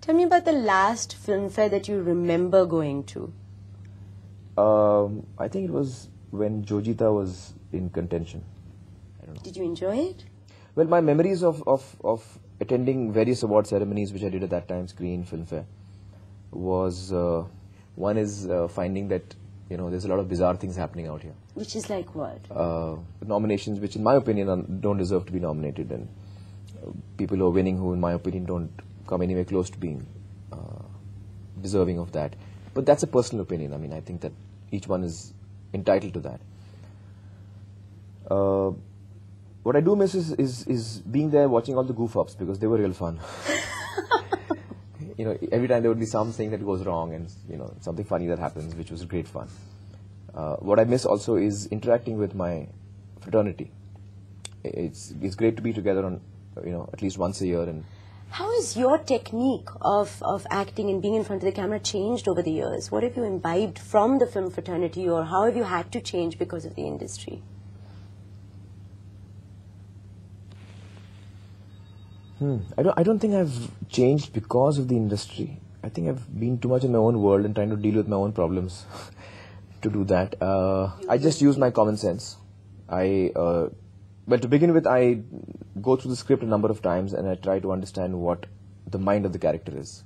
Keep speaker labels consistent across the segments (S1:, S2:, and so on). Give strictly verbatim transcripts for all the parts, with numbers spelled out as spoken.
S1: Tell me about the last film fair that you remember going to.
S2: Um, I think it was when Jojita was in contention. I don't know.
S1: Did you enjoy it?
S2: Well, my memories of, of, of attending various award ceremonies which I did at that time, Screen, Filmfare, was, uh, one is uh, finding that, you know, there's a lot of bizarre things happening out here.
S1: Which is like what?
S2: Uh, nominations which in my opinion are, don't deserve to be nominated, and uh, people who are winning who in my opinion don't come anywhere close to being uh, deserving of that. But that's a personal opinion. I mean, I think that each one is entitled to that. Uh, what I do miss is, is, is being there watching all the goof-ups, because they were real fun. You know, every time there would be something that goes wrong and, you know, something funny that happens, which was great fun. Uh, what I miss also is interacting with my fraternity. It's, it's great to be together on, you know, at least once a year. And
S1: how has your technique of, of acting and being in front of the camera changed over the years? What have you imbibed from the film fraternity, or how have you had to change because of the industry?
S2: Hmm. I don't, I don't think I've changed because of the industry. I think I've been too much in my own world and trying to deal with my own problems to do that. Uh, I just use my common sense. I, uh, well, to begin with, I go through the script a number of times and I try to understand what the mind of the character is.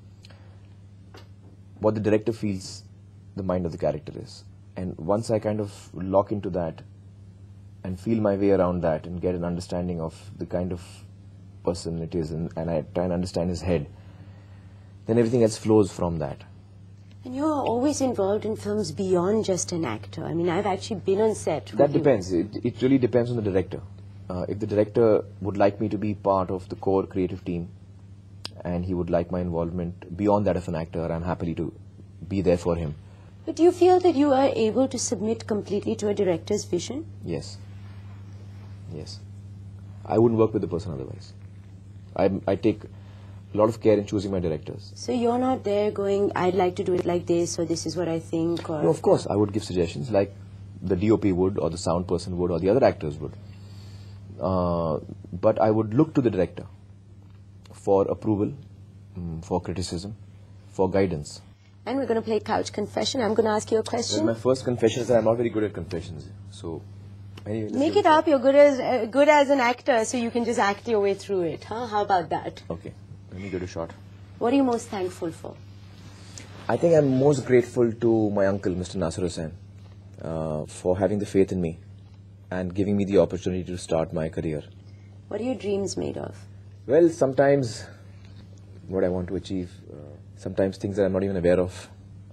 S2: What the director feels the mind of the character is. And once I kind of lock into that and feel my way around that and get an understanding of the kind of person it is, and, and I try and understand his head, then everything else flows from that.
S1: And you're always involved in films beyond just an actor. I mean, I've actually been on set with
S2: That
S1: you.
S2: depends. It, it really depends on the director. Uh, if the director would like me to be part of the core creative team and he would like my involvement beyond that of an actor, I'm happy to be there for him.
S1: But do you feel that you are able to submit completely to a director's vision?
S2: Yes. Yes. I wouldn't work with the person otherwise. I, I take a lot of care in choosing my directors.
S1: So you're not there going, I'd like to do it like this, or this is what I think, or...
S2: No, of course, I would give suggestions like the D O P would, or the sound person would, or the other actors would. Uh, but I would look to the director for approval, um, for criticism, for guidance.
S1: And we're going to play Couch Confession. I'm going to ask you a question.
S2: Well, my first confession is that I'm not very good at confessions. So, anyway,
S1: make it up. You're good as uh, good as an actor, so you can just act your way through it. Huh? How about that?
S2: Okay, let me give it a shot.
S1: What are you most thankful for?
S2: I think I'm most grateful to my uncle, Mister Nasir Hussain, uh, for having the faith in me and giving me the opportunity to start my career.
S1: What are your dreams made of?
S2: Well, sometimes what I want to achieve, uh, sometimes things that I'm not even aware of,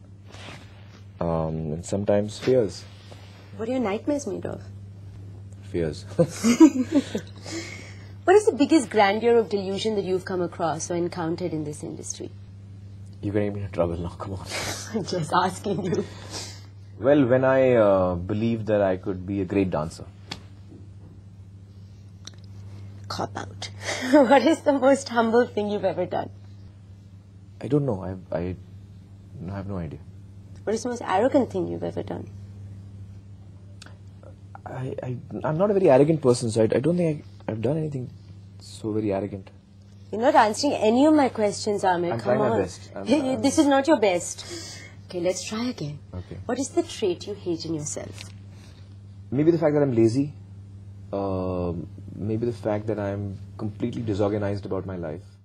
S2: um, and sometimes fears.
S1: What are your nightmares made of?
S2: Fears.
S1: What is the biggest grandeur of delusion that you've come across or encountered in this industry?
S2: You're getting me into trouble now, come on.
S1: I'm just asking you.
S2: Well, when I uh, believed that I could be a great dancer.
S1: Cop out. What is the most humble thing you've ever done?
S2: I don't know. I, I, I have no idea.
S1: What is the most arrogant thing you've ever done?
S2: I, I, I'm not a very arrogant person, so I, I don't think I, I've done anything so very arrogant.
S1: You're not answering any of my questions, Amir.
S2: I'm
S1: Come
S2: trying
S1: on.
S2: my best. I'm, I'm
S1: This is not your best. Okay, let's try again.
S2: Okay.
S1: What is the trait you hate in yourself?
S2: Maybe the fact that I'm lazy. Uh, maybe the fact that I'm completely disorganized about my life.